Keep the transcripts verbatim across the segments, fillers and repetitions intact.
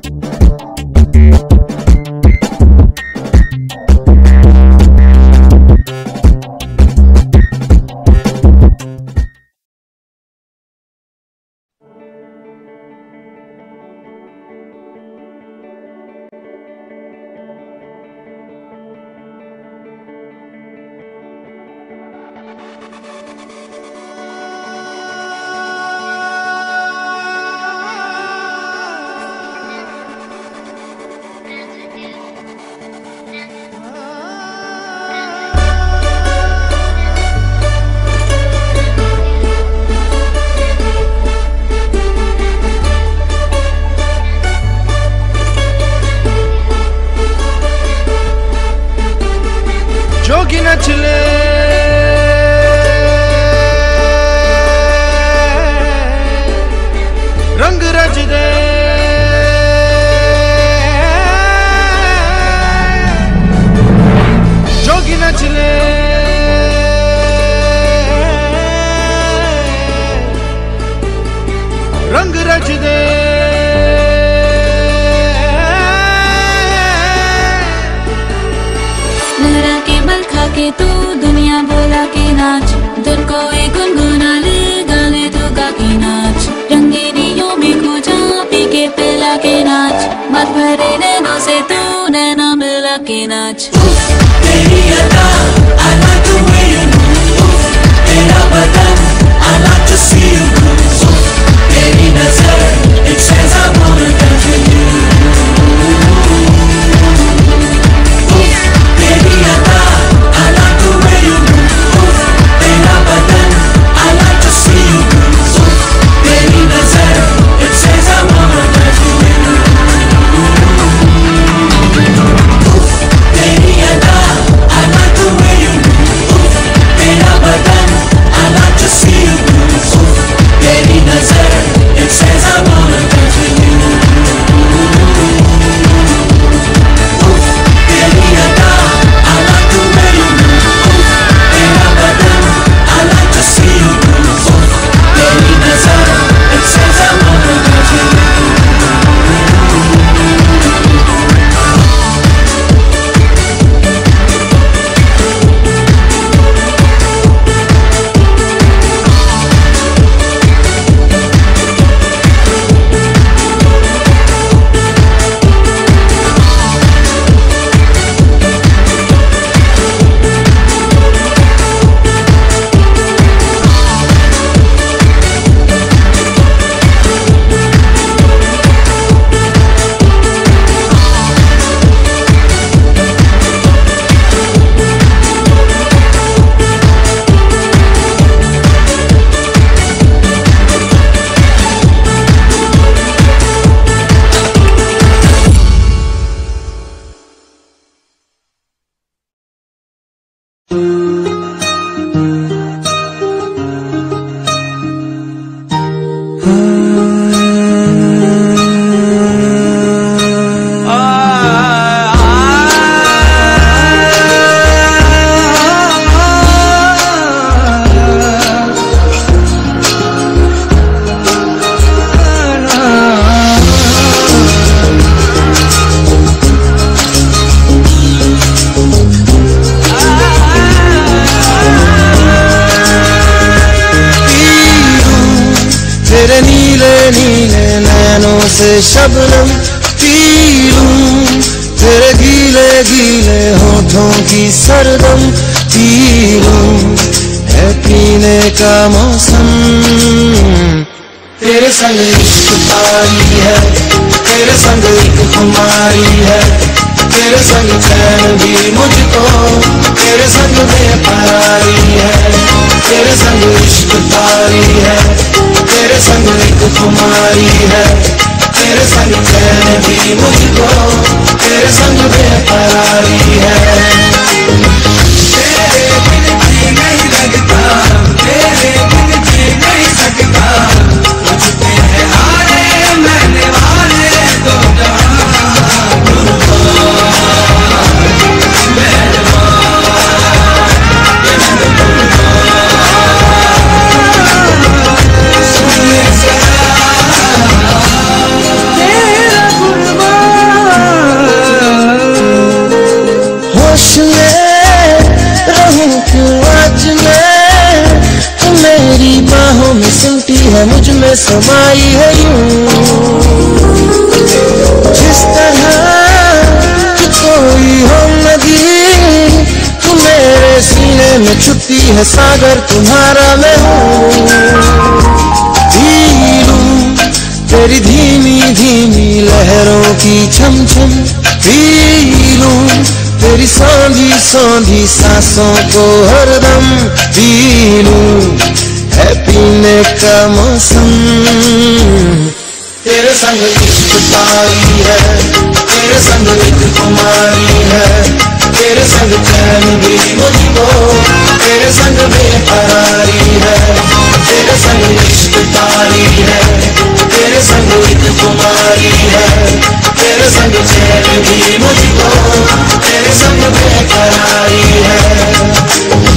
जोगी नचले रंग रच दे जोगी नचले रंग रच दे के तू दुनिया बोला के नाच धुन को एक गुनगुना ले गाले तो गा के नाच रंगीनियों में खो जा पी के पिला के नाच मत भरे नैनों से तू नैना मिला के नाच तेरी अदा I like the way you move तेरा बदन I like to see you move तेरी नजर it says I wanna dance with you तेरी अदा I like the way you move तेरा बदन I like to see you move तेरी नजर it says I wanna dance with you तेरी अदा I like the way you move तेरा बदन I like to see you move तेरी नजर it says I wanna dance with you तेरी अदा I like the way you move तेरा बदन I like to see you move तेरी नजर it says I wanna dance with you से Shabnam P लूं तेरे गीले गीले होठों की सरदम पी लूं है पीने का मौसम तेरे संग इश्क तारी है तेरे संग एक खुमारी है तेरे संग चैन भी मुझको तेरे संग बेकरारी है तेरे संग इश्क तारी है तेरे संग एक खुमारी है तेरे संग चैन भी मुझको तेरे संग बेकरारी है तेरे बिन जी नहीं लगता तेरे बिन जी नहीं सकता मुझ पे है हारे मैंने वाले दो तेरा कुर्बान आई है यूं, जिस तरह कि कोई हो नदी, तू मेरे सीने में छुट्टी है सागर तुम्हारा मैं हूँ। पी लूं तेरी धीमी धीमी लहरों की छम छम, पी लूं तेरी सौंधी सौंधी सांसों को हरदम, पी लूं है पीने का मौसम। तेरे संग इश्क तारी है, तेरे संग एक कुमारी है, तेरे संग चैन भी मुझको, तेरे संग बेकरारी है। तेरे संग इश्क तारी है, तेरे संग एक कुमारी है, तेरे संग चैन भी मुझको, तेरे संग बेकरारी है।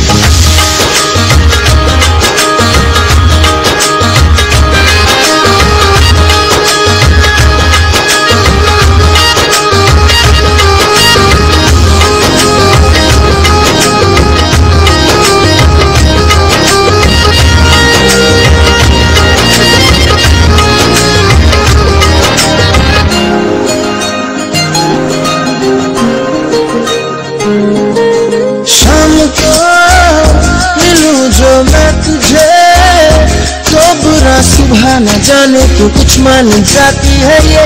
शाम को मिलूं जो मैं तुझे, तो बुरा सुबह न जाने तू कुछ मान जाती है ये।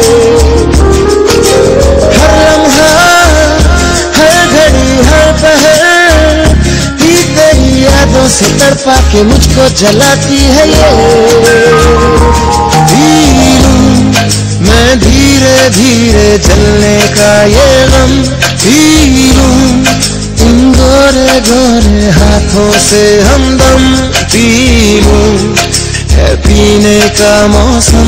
हर लम्हा हर घड़ी हर पहर ही तेरी यादों से तड़पा के मुझको जलाती है ये। पी मैं धीरे धीरे जलने का ये गम, पी लूं इन गोरे गोरे हाथों से हमदम, पी लूं है पीने का मौसम।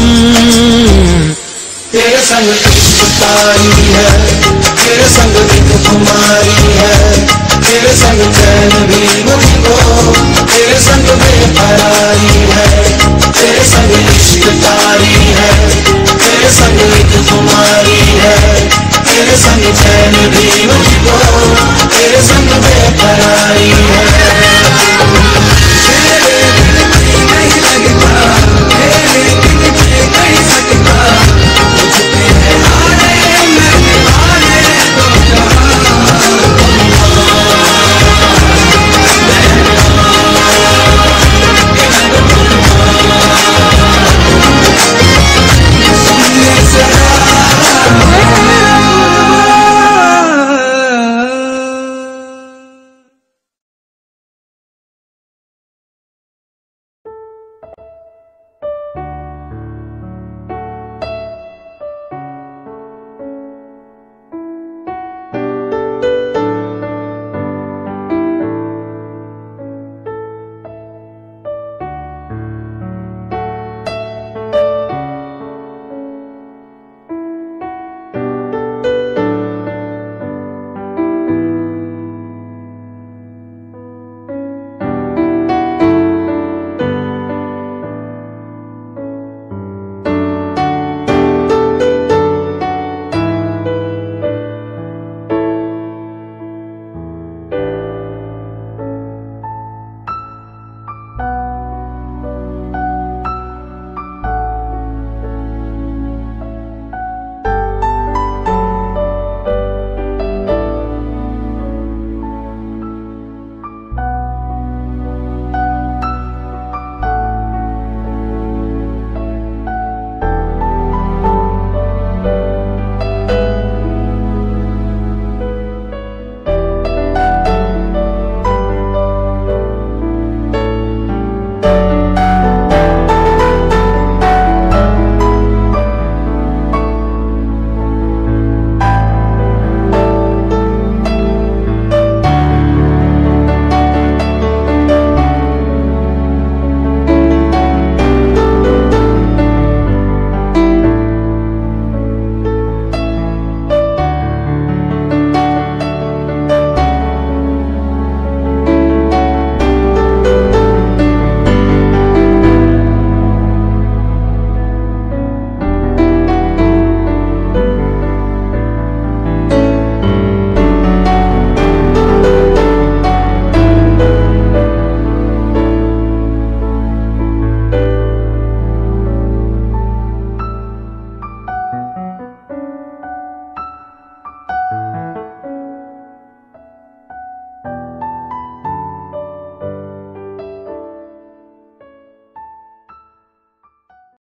तेरे संग इश्क तारी है, तेरे संग एक कुमारी है, तेरे संग चैन भी मुझको, तेरे संग बेकरारी है। तेरे संग इश्क तारी है, तेरे संग एक कुमारी है, तेरे संग चैन भी मुझको, तेरे संग बेकरारी है।